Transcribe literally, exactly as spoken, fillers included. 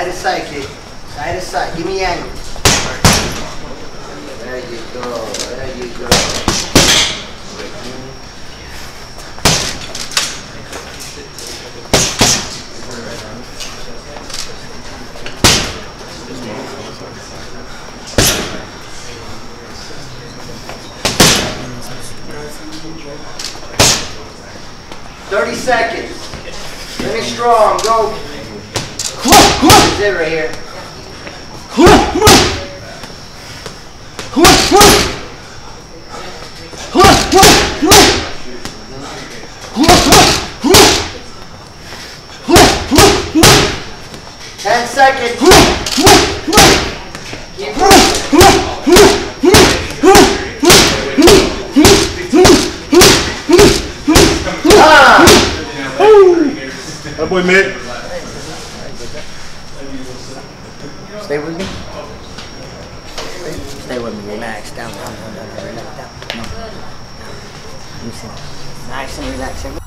Side to side, kid. Side to side. Give me angle. There you go. There you go. Thirty seconds. Finish strong. Go. This is it right here. Ten seconds. Keep ah. That boy mid. Stay with me. Stay with me. Relax. Down, down, down, down. Relax. Down. No. You see. Nice and relax.